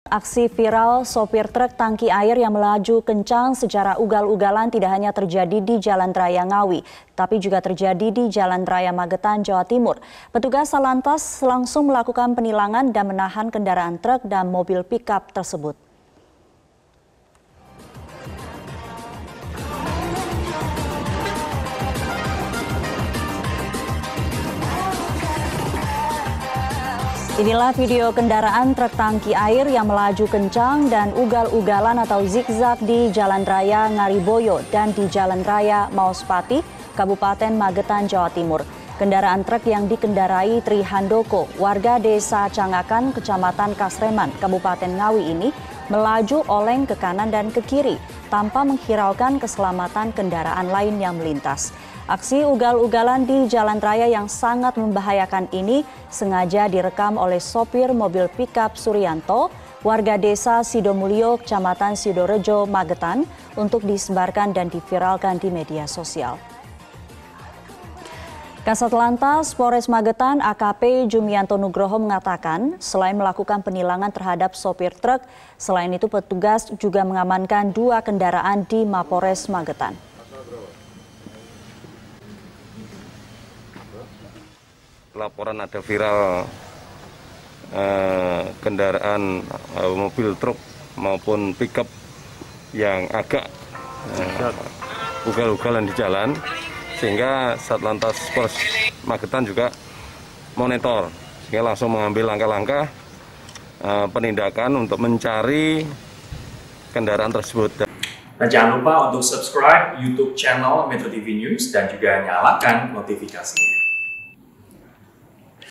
Aksi viral sopir truk tangki air yang melaju kencang secara ugal-ugalan tidak hanya terjadi di Jalan Raya Ngawi, tapi juga terjadi di Jalan Raya Magetan, Jawa Timur. Petugas Salantas langsung melakukan penilangan dan menahan kendaraan truk dan mobil pickup tersebut. Inilah video kendaraan truk tangki air yang melaju kencang dan ugal-ugalan atau zigzag di Jalan Raya Ngariboyo dan di Jalan Raya Mauspati, Kabupaten Magetan, Jawa Timur. Kendaraan truk yang dikendarai Tri Handoko, warga desa Cangakan, Kecamatan Kasreman, Kabupaten Ngawi ini melaju oleng ke kanan dan ke kiri tanpa menghiraukan keselamatan kendaraan lain yang melintas. Aksi ugal-ugalan di jalan raya yang sangat membahayakan ini sengaja direkam oleh sopir mobil pickup Suryanto, warga desa Sidomulyo, Kecamatan Sidorejo, Magetan, untuk disebarkan dan diviralkan di media sosial. Kasat Lantas Polres Magetan AKP Jumianto Nugroho mengatakan selain melakukan penilangan terhadap sopir truk, selain itu petugas juga mengamankan 2 kendaraan di Mapores Magetan. Laporan ada viral kendaraan mobil truk maupun pickup yang agak ugal-ugalan di jalan, sehingga Satlantas Polres Magetan juga monitor, sehingga langsung mengambil langkah-langkah penindakan untuk mencari kendaraan tersebut. Dan jangan lupa untuk subscribe YouTube channel Metro TV News dan juga nyalakan notifikasinya.